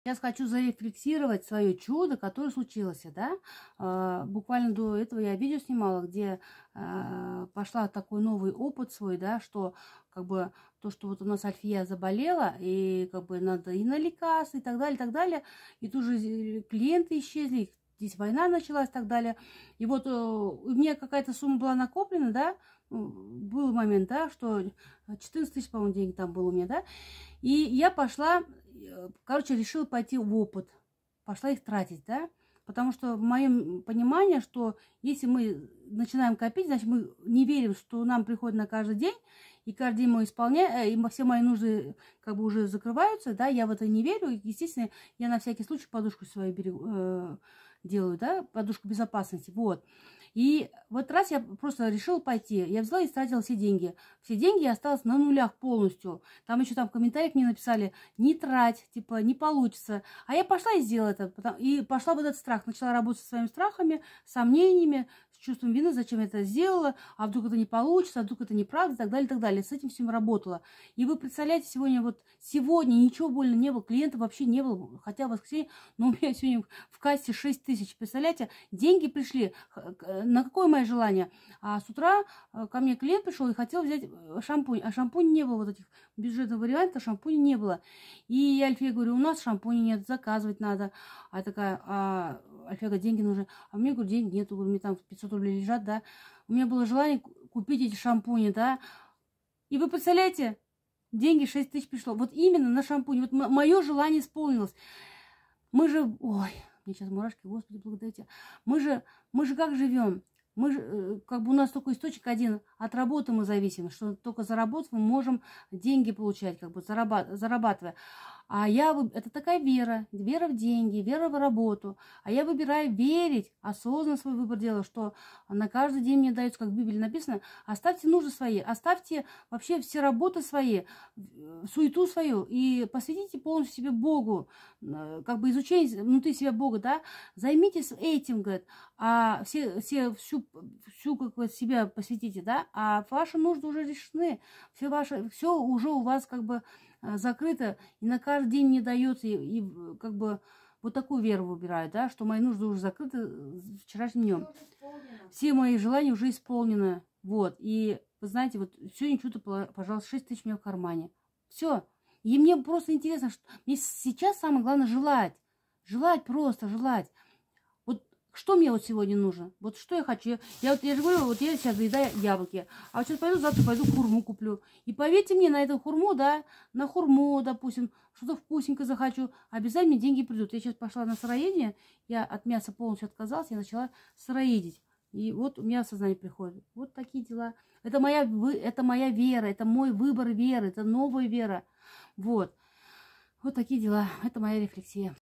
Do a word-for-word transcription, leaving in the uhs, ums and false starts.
Сейчас хочу зарефлексировать свое чудо, которое случилось, да. А, буквально до этого я видео снимала, где а, пошла такой новый опыт свой, да, что как бы то, что вот у нас Альфия заболела, и как бы надо и на лекарства, и так далее, и так далее. И тут же клиенты исчезли, здесь война началась и так далее. И вот у меня какая-то сумма была накоплена, да, был момент, да, что четырнадцать тысяч, по-моему, денег там было у меня, да. И я пошла, короче, решила пойти в опыт, пошла их тратить, да. Потому что в моем понимании, что если мы начинаем копить, значит, мы не верим, что нам приходит на каждый день, и каждый день мы исполняем, и все мои нужды как бы уже закрываются, да, я в это не верю. Естественно, я на всякий случай подушку свою беру, э, делаю, да, подушку безопасности, вот. И вот раз я просто решила пойти, я взяла и тратила все деньги. Все деньги осталось на нулях полностью. Там еще там в комментариях мне написали, не трать, типа, не получится. А я пошла и сделала это. И пошла в этот страх. Начала работать со своими страхами, сомнениями, с чувством вины, зачем я это сделала, а вдруг это не получится, а вдруг это неправда, и так далее, и так далее. С этим всем работала. И вы представляете, сегодня вот, сегодня ничего больно не было, клиентов вообще не было, хотя в воскресенье, но у меня сегодня в кассе шесть тысяч, представляете, деньги пришли, на какое мое желание? А с утра ко мне клиент пришел и хотел взять шампунь, а шампунь не было, вот этих бюджетных вариантов шампуня не было. И я Альфе говорю, у нас шампуня нет, заказывать надо. А такая, а, Альфия говорит, деньги нужны. А мне, говорю, денег нету, говорю, мне там пятьсот рублей лежат, да. У меня было желание купить эти шампуни, да. И вы представляете, деньги шесть тысяч пришло. Вот именно на шампунь. Вот мое желание исполнилось. Мы же, ой, мне сейчас мурашки, Господи, благодарите. Мы же, мы же как живем? Мы же, как бы у нас только источник один, от работы мы зависим, что только заработав мы можем деньги получать, как бы зарабатывая. А я, это такая вера, вера в деньги, вера в работу. А я выбираю верить, осознанно свой выбор делаю, что на каждый день мне дается, как в Библии написано, оставьте нужды свои, оставьте вообще все работы свои, суету свою и посвятите полностью себе Богу, как бы изучение внутри себя Бога, да, займитесь этим, говорит, а все, все всю, всю как бы себя посвятите, да, а ваши нужды уже решены, все ваши, все уже у вас как бы закрыто, и на каждый день мне дается, и, и как бы вот такую веру выбираю, да, что мои нужды уже закрыты вчерашним днем. Все мои желания уже исполнены, вот, и вы знаете, вот сегодня что-то, пожалуйста, шесть тысяч у меня в кармане, все, и мне просто интересно, что мне сейчас самое главное желать, желать просто, желать. Что мне вот сегодня нужно? Вот что я хочу? Я, вот, я же говорю, вот я сейчас доедаю яблоки. А вот сейчас пойду, завтра пойду хурму куплю. И поверьте мне, на эту хурму, да, на хурму, допустим, что-то вкусненькое захочу, обязательно мне деньги придут. Я сейчас пошла на сыроедение, я от мяса полностью отказалась, я начала сыроедить. И вот у меня сознание приходит. Вот такие дела. Это моя, это моя вера, это мой выбор веры, это новая вера. Вот. Вот такие дела. Это моя рефлексия.